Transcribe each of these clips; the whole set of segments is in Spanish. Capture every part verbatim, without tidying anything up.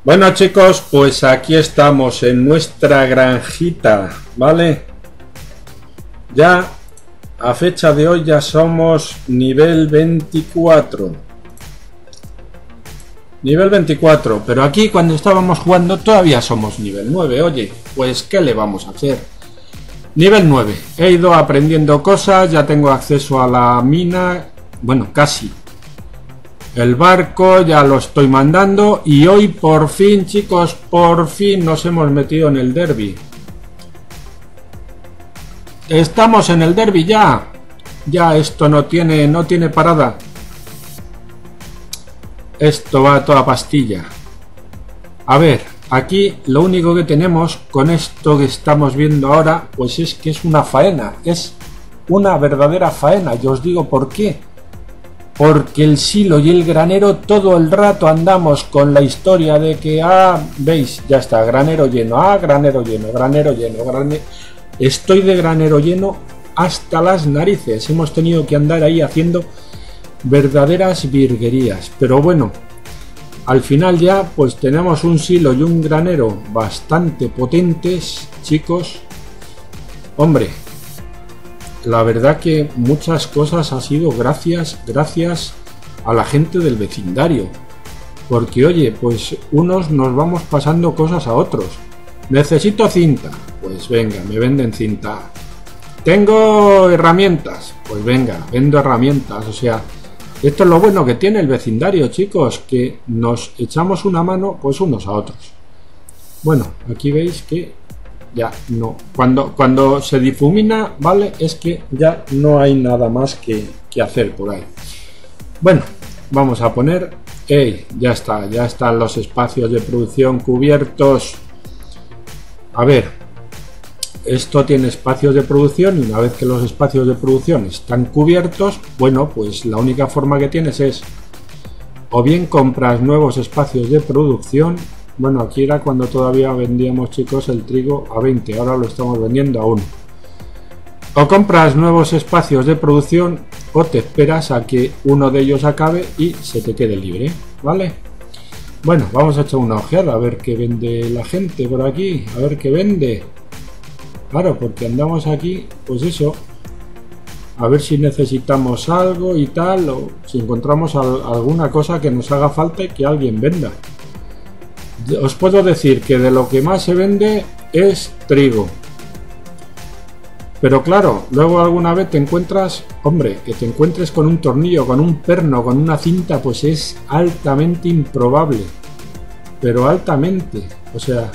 Bueno chicos, pues aquí estamos en nuestra granjita, ¿vale? Ya a fecha de hoy ya somos nivel veinticuatro. Nivel veinticuatro, pero aquí cuando estábamos jugando todavía somos nivel nueve. Oye, pues ¿qué le vamos a hacer? Nivel nueve. He ido aprendiendo cosas, ya tengo acceso a la mina, bueno, casi. El barco ya lo estoy mandando y hoy por fin, chicos, por fin nos hemos metido en el derbi. Estamos en el derbi ya. Ya esto no tiene, no tiene parada. Esto va a toda pastilla. A ver, aquí lo único que tenemos con esto que estamos viendo ahora, pues es que es una faena. Es una verdadera faena. Yo os digo por qué. Porque el silo y el granero todo el rato andamos con la historia de que, ah, veis, ya está, granero lleno, ah, granero lleno, granero lleno, granero... Estoy de granero lleno hasta las narices. Hemos tenido que andar ahí haciendo verdaderas virguerías. Pero bueno, al final ya pues tenemos un silo y un granero bastante potentes, chicos. Hombre, la verdad que muchas cosas ha sido gracias, gracias a la gente del vecindario. Porque oye, pues unos nos vamos pasando cosas a otros. Necesito cinta, pues venga, me venden cinta. Tengo herramientas, pues venga, vendo herramientas. O sea, esto es lo bueno que tiene el vecindario, chicos, que nos echamos una mano pues unos a otros. Bueno, aquí veis que ya no, cuando, cuando se difumina, ¿vale? Es que ya no hay nada más que, que hacer por ahí. Bueno, vamos a poner, hey, ya está, ya están los espacios de producción cubiertos. A ver, esto tiene espacios de producción y una vez que los espacios de producción están cubiertos, bueno, pues la única forma que tienes es o bien compras nuevos espacios de producción. Bueno, aquí era cuando todavía vendíamos, chicos, el trigo a veinte, ahora lo estamos vendiendo a uno. O compras nuevos espacios de producción o te esperas a que uno de ellos acabe y se te quede libre, ¿vale? Bueno, vamos a echar una ojeada a ver qué vende la gente por aquí, a ver qué vende. Claro, porque andamos aquí, pues eso, a ver si necesitamos algo y tal, o si encontramos al, alguna cosa que nos haga falta y que alguien venda. Os puedo decir que de lo que más se vende es trigo. Pero claro, luego alguna vez te encuentras, hombre, que te encuentres con un tornillo, con un perno, con una cinta, pues es altamente improbable. Pero altamente, o sea...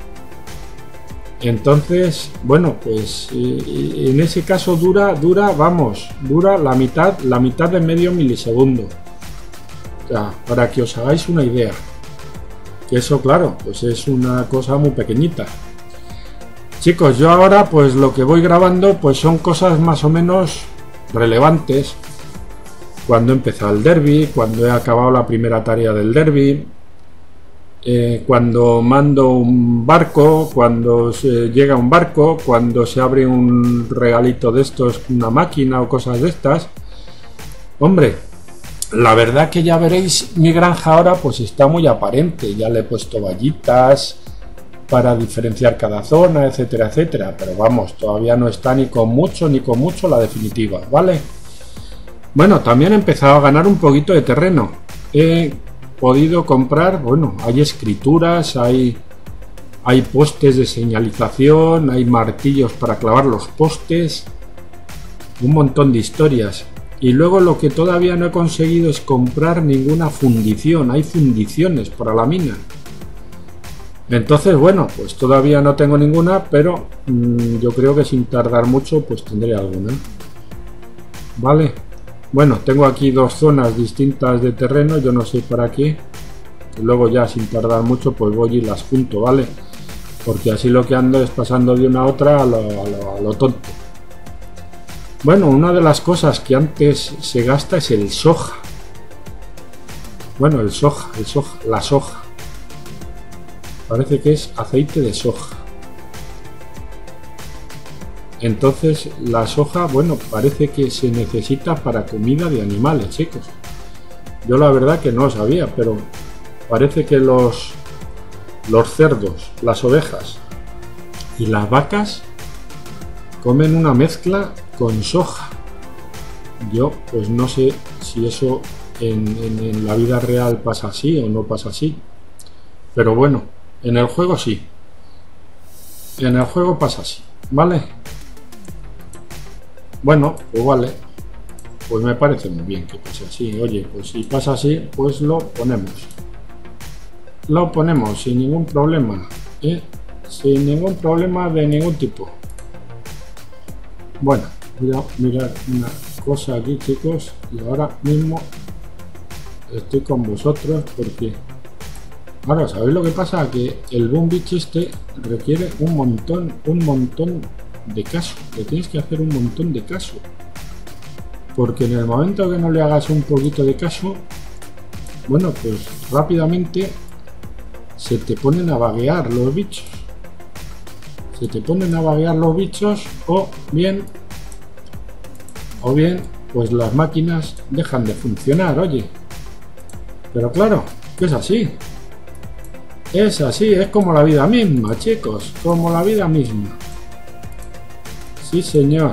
Entonces, bueno, pues en ese caso dura, dura, vamos, dura la mitad, la mitad de medio milisegundo. O sea, para que os hagáis una idea. Que eso, claro, pues es una cosa muy pequeñita. Chicos, yo ahora pues lo que voy grabando pues son cosas más o menos relevantes. Cuando he empezado el derbi, cuando he acabado la primera tarea del derbi, eh, cuando mando un barco, cuando se llega un barco, cuando se abre un regalito de estos, una máquina o cosas de estas. Hombre, la verdad que ya veréis, mi granja ahora pues está muy aparente. Ya le he puesto vallitas para diferenciar cada zona, etcétera, etcétera. Pero vamos, todavía no está ni con mucho, ni con mucho la definitiva, ¿vale? Bueno, también he empezado a ganar un poquito de terreno. He podido comprar, bueno, hay escrituras, hay, hay postes de señalización, hay martillos para clavar los postes, un montón de historias. Y luego lo que todavía no he conseguido es comprar ninguna fundición. Hay fundiciones para la mina. Entonces, bueno, pues todavía no tengo ninguna, pero mmm, yo creo que sin tardar mucho pues tendré alguna. Vale. Bueno, tengo aquí dos zonas distintas de terreno, yo no sé para qué. Y luego ya sin tardar mucho pues voy y las junto, ¿vale? Porque así lo que ando es pasando de una a otra a lo, a lo, a lo tonto. Bueno, una de las cosas que antes se gasta es el soja. Bueno, el soja, el soja, la soja. Parece que es aceite de soja. Entonces, la soja, bueno, parece que se necesita para comida de animales, chicos. Yo la verdad que no lo sabía, pero parece que los los cerdos, las ovejas y las vacas comen una mezcla con soja. Yo pues no sé si eso en, en, en la vida real pasa así o no pasa así, pero bueno, en el juego sí, en el juego pasa así, ¿vale? Bueno, pues vale, pues me parece muy bien que pase así. Oye, pues si pasa así, pues lo ponemos, lo ponemos sin ningún problema, ¿eh? Sin ningún problema de ningún tipo. Bueno, voy a mirar una cosa aquí, chicos, y ahora mismo estoy con vosotros porque ahora sabéis lo que pasa, que el Boom Beach este requiere un montón un montón de caso, le tienes que hacer un montón de caso, porque en el momento que no le hagas un poquito de caso, bueno, pues rápidamente se te ponen a vaguear los bichos, se te ponen a vaguear los bichos o bien o bien pues las máquinas dejan de funcionar. Oye, pero claro, que es así, es así, es como la vida misma, chicos, como la vida misma. Sí, señor.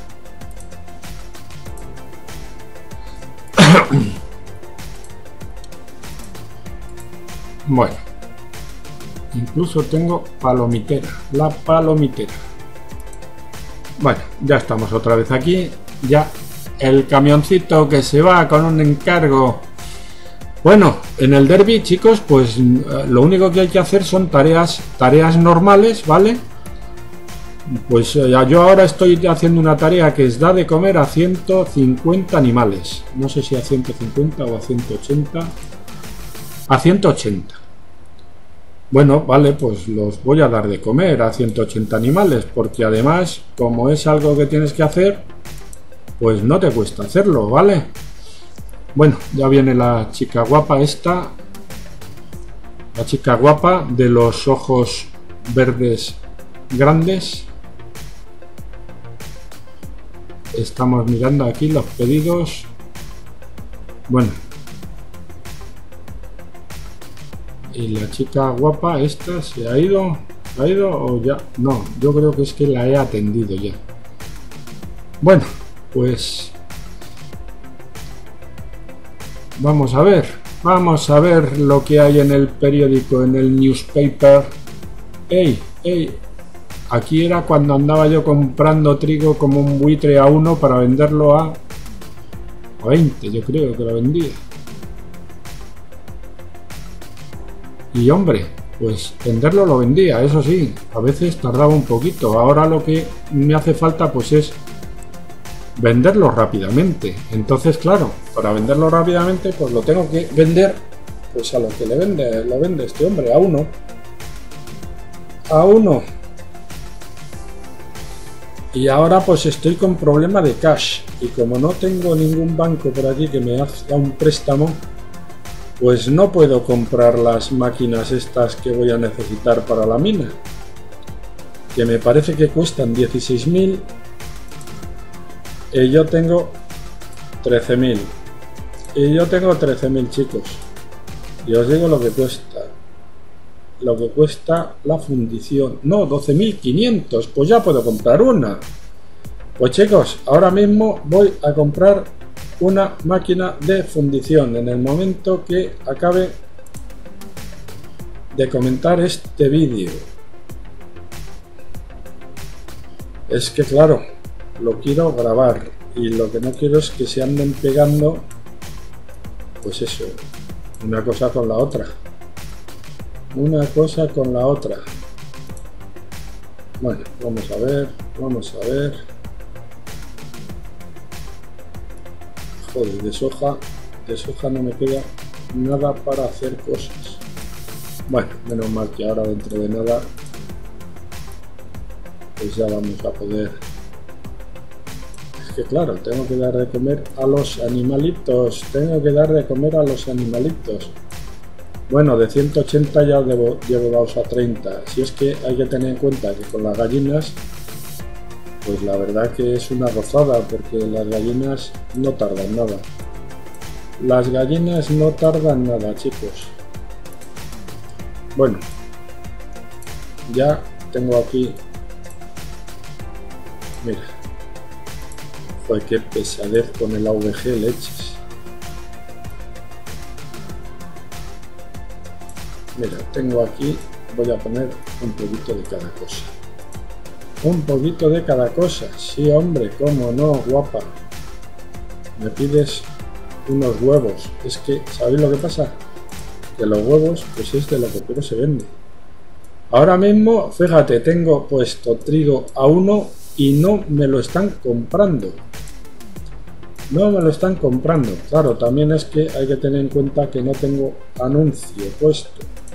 Bueno, incluso tengo palomitera, la palomitera. Bueno, ya estamos otra vez aquí. Ya el camioncito que se va con un encargo. Bueno, en el derby, chicos, pues lo único que hay que hacer son tareas tareas normales, ¿vale? Pues yo ahora estoy haciendo una tarea que es da de comer a ciento cincuenta animales. No sé si a ciento cincuenta o a ciento ochenta. A ciento ochenta. Bueno, vale, pues los voy a dar de comer a ciento ochenta animales, porque además, como es algo que tienes que hacer, pues no te cuesta hacerlo, ¿vale? Bueno, ya viene la chica guapa esta, la chica guapa de los ojos verdes grandes. Estamos mirando aquí los pedidos. Bueno, y la chica guapa esta se ha ido, ¿se ha ido o ya? No, yo creo que es que la he atendido ya. Bueno, pues vamos a ver, vamos a ver lo que hay en el periódico, en el newspaper. ¡Ey, ey! Aquí era cuando andaba yo comprando trigo como un buitre a uno para venderlo a veinte, yo creo que lo vendía. Y hombre, pues venderlo lo vendía, eso sí, a veces tardaba un poquito. Ahora lo que me hace falta pues es venderlo rápidamente. Entonces, claro, para venderlo rápidamente pues lo tengo que vender pues a lo que le vende, lo vende este hombre, a uno. A uno. Y ahora pues estoy con problema de cash. Y como no tengo ningún banco por aquí que me haga un préstamo, pues no puedo comprar las máquinas estas que voy a necesitar para la mina, que me parece que cuestan dieciséis mil y yo tengo trece mil. Y yo tengo trece mil, chicos. Y os digo lo que cuesta. Lo que cuesta la fundición. No, doce mil quinientos. Pues ya puedo comprar una. Pues chicos, ahora mismo voy a comprar una máquina de fundición en el momento que acabe de comentar este vídeo. Es que claro, lo quiero grabar y lo que no quiero es que se anden pegando, pues eso, una cosa con la otra, una cosa con la otra. Bueno, vamos a ver, vamos a ver. Joder, de soja, de soja no me queda nada para hacer cosas. Bueno, menos mal que ahora dentro de nada pues ya vamos a poder. Es que claro, tengo que dar de comer a los animalitos, tengo que dar de comer a los animalitos. Bueno, de ciento ochenta ya debo, llevo dados a treinta. Si es que hay que tener en cuenta que con las gallinas, pues la verdad que es una gozada, porque las gallinas no tardan nada. Las gallinas no tardan nada, chicos. Bueno, ya tengo aquí, mira, pues qué pesadez con el A V G, leches. Mira, tengo aquí, voy a poner un poquito de cada cosa. Un poquito de cada cosa, sí hombre, cómo no, guapa. Me pides unos huevos, es que, ¿sabéis lo que pasa? Que los huevos, pues es de lo que peor se vende. Ahora mismo, fíjate, tengo puesto trigo a uno y no me lo están comprando. No me lo están comprando. Claro, también es que hay que tener en cuenta que no tengo anuncio puesto.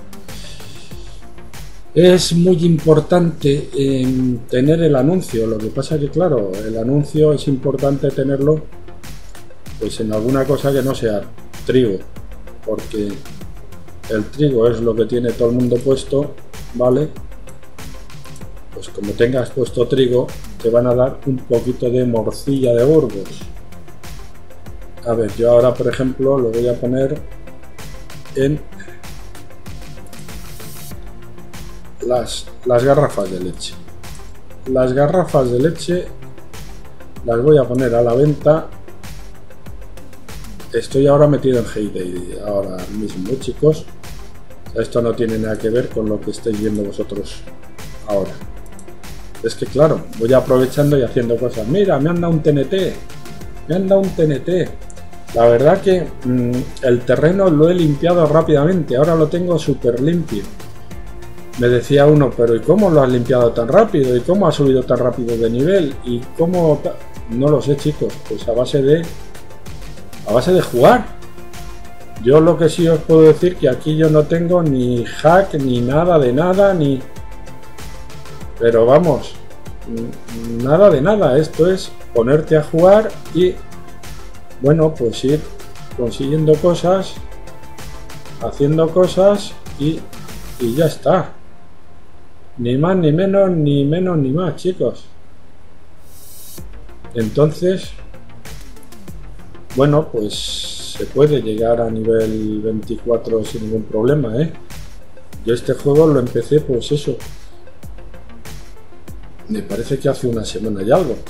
Es muy importante eh, tener el anuncio. Lo que pasa que, claro, el anuncio es importante tenerlo pues en alguna cosa que no sea trigo, porque el trigo es lo que tiene todo el mundo puesto, ¿vale? Pues como tengas puesto trigo, te van a dar un poquito de morcilla de Burgos. A ver, yo ahora, por ejemplo, lo voy a poner en las, las garrafas de leche. Las garrafas de leche las voy a poner a la venta. Estoy ahora metido en Heyday ahora mismo, chicos. Esto no tiene nada que ver con lo que estáis viendo vosotros ahora. Es que claro, voy aprovechando y haciendo cosas. Mira, me han dado un T N T. Me han dado un T N T. La verdad que mmm, el terreno lo he limpiado rápidamente. Ahora lo tengo súper limpio. Me decía uno, pero ¿y cómo lo has limpiado tan rápido? ¿Y cómo has subido tan rápido de nivel? ¿Y cómo...? No lo sé, chicos. Pues a base de... A base de jugar. Yo lo que sí os puedo decir que aquí yo no tengo ni hack, ni nada de nada, ni... Pero vamos, nada de nada. Esto es ponerte a jugar y, bueno, pues ir consiguiendo cosas, haciendo cosas y, y ya está. Ni más, ni menos, ni menos, ni más, chicos. Entonces... Bueno, pues se puede llegar a nivel veinticuatro sin ningún problema, ¿eh? Yo este juego lo empecé, pues eso, me parece que hace una semana y algo.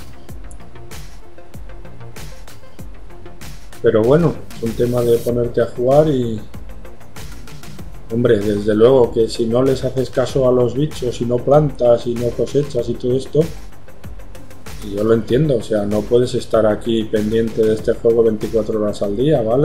Pero bueno, es un tema de ponerte a jugar y... Hombre, desde luego que si no les haces caso a los bichos y no plantas y no cosechas y todo esto... Y yo lo entiendo, o sea, no puedes estar aquí pendiente de este juego veinticuatro horas al día, ¿vale?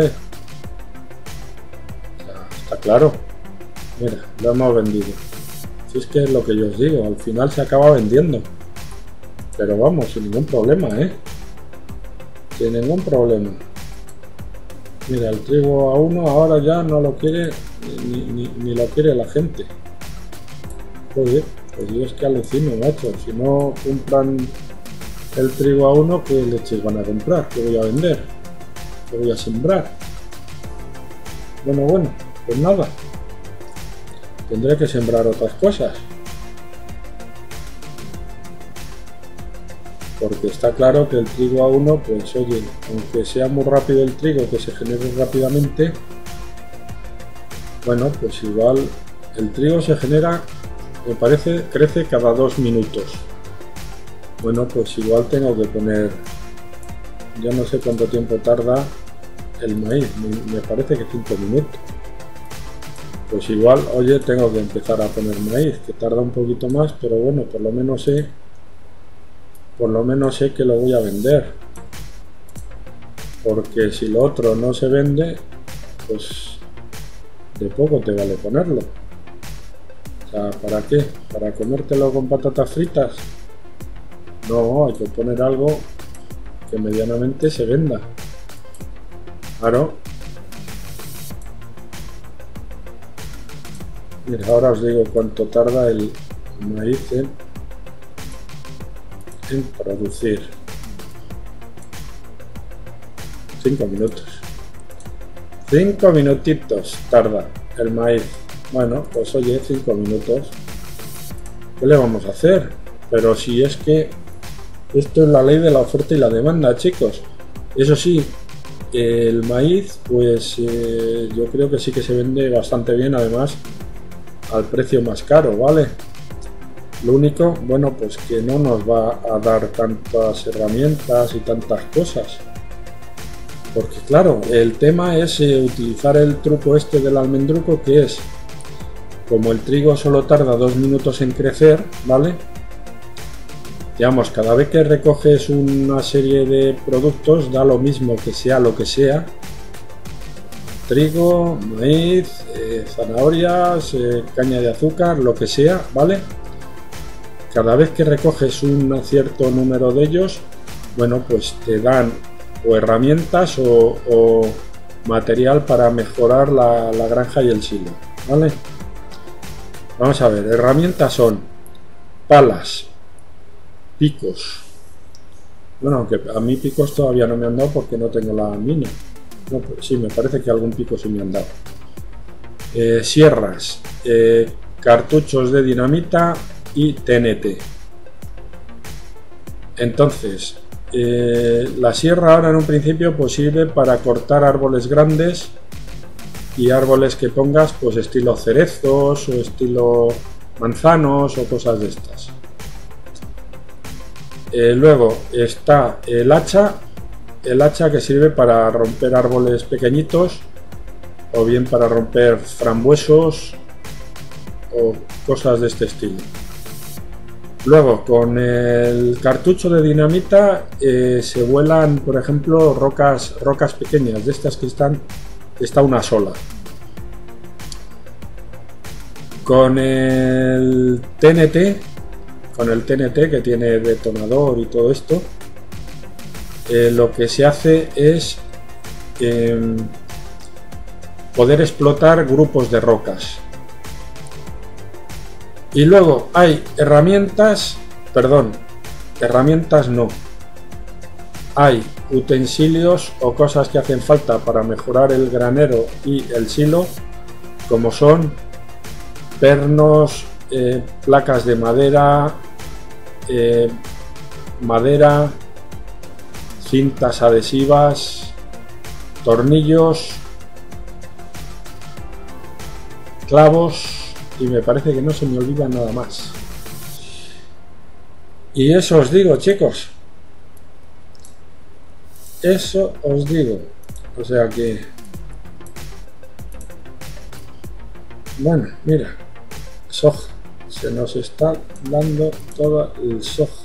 O sea, está claro. Mira, lo hemos vendido. Si es que es lo que yo os digo, al final se acaba vendiendo. Pero vamos, sin ningún problema, ¿eh? Sin ningún problema. Mira, el trigo a uno ahora ya no lo quiere, ni, ni, ni lo quiere la gente. Joder, pues yo es que alucino, macho. Si no compran el trigo a uno, ¿qué leches van a comprar? ¿Qué voy a vender? ¿Qué voy a sembrar? Bueno, bueno, pues nada. Tendré que sembrar otras cosas. Porque está claro que el trigo a uno, pues oye, aunque sea muy rápido el trigo, que se genere rápidamente, bueno, pues igual el trigo se genera, me parece, crece cada dos minutos. Bueno, pues igual tengo que poner, ya no sé cuánto tiempo tarda el maíz, me parece que cinco minutos. Pues igual, oye, tengo que empezar a poner maíz, que tarda un poquito más, pero bueno, por lo menos sé, por lo menos sé que lo voy a vender. Porque si lo otro no se vende, pues de poco te vale ponerlo. O sea, ¿para qué? ¿Para comértelo con patatas fritas? No, hay que poner algo que medianamente se venda. Claro. Mira, ahora os digo cuánto tarda el maíz en, en producir. Cinco minutos. Cinco minutitos tarda el maíz. Bueno, pues oye, cinco minutos. ¿Qué le vamos a hacer? Pero si es que esto es la ley de la oferta y la demanda, chicos. Eso sí, el maíz, pues eh, yo creo que sí que se vende bastante bien, además al precio más caro, ¿vale? Lo único, bueno, pues que no nos va a dar tantas herramientas y tantas cosas. Porque claro, el tema es eh, utilizar el truco este del almendruco, que es, como el trigo solo tarda dos minutos en crecer, ¿vale? Digamos, cada vez que recoges una serie de productos, da lo mismo que sea lo que sea. Trigo, maíz, eh, zanahorias, eh, caña de azúcar, lo que sea, ¿vale? Cada vez que recoges un cierto número de ellos, bueno, pues te dan o herramientas o, o material para mejorar la, la granja y el silo, ¿vale? Vamos a ver, herramientas son palas, picos. Bueno, aunque a mí picos todavía no me han dado porque no tengo la mina. No, pues sí, me parece que algún pico sí me han dado. Eh, sierras, eh, cartuchos de dinamita y T N T. Entonces, eh, la sierra ahora en un principio pues sirve para cortar árboles grandes y árboles que pongas pues estilo cerezos o estilo manzanos o cosas de estas. Eh, luego está el hacha, el hacha que sirve para romper árboles pequeñitos o bien para romper frambuesos o cosas de este estilo. Luego con el cartucho de dinamita eh, se vuelan, por ejemplo, rocas, rocas pequeñas, de estas que están, está una sola. Con el T N T, con el T N T que tiene detonador y todo esto, eh, lo que se hace es eh, poder explotar grupos de rocas. Y luego hay herramientas, perdón, herramientas no, hay utensilios o cosas que hacen falta para mejorar el granero y el silo, como son pernos, eh, placas de madera, eh, madera, cintas adhesivas, tornillos, clavos, y me parece que no se me olvida nada más. Y eso os digo, chicos, eso os digo. O sea que, bueno, mira, soja, se nos está dando toda el soja.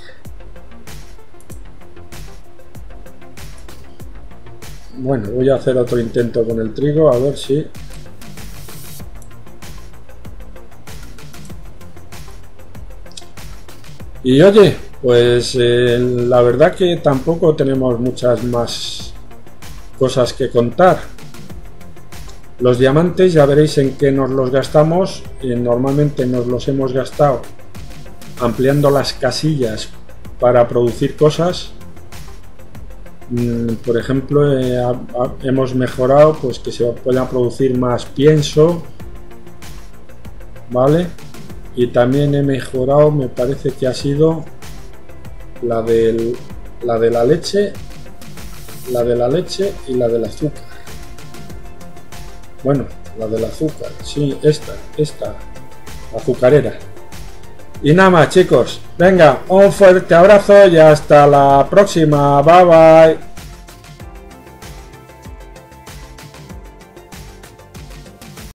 Bueno, voy a hacer otro intento con el trigo, a ver si... Y oye, pues eh, la verdad que tampoco tenemos muchas más cosas que contar. Los diamantes ya veréis en qué nos los gastamos. Eh, normalmente nos los hemos gastado ampliando las casillas para producir cosas. Mm, por ejemplo, eh, a, a, hemos mejorado pues que se pueda producir más pienso, ¿vale? Y también he mejorado, me parece que ha sido la del, la de la leche, la de la leche y la del azúcar. Bueno, la del azúcar, sí, esta, esta, azucarera. Y nada más, chicos, venga, un fuerte abrazo y hasta la próxima, bye bye.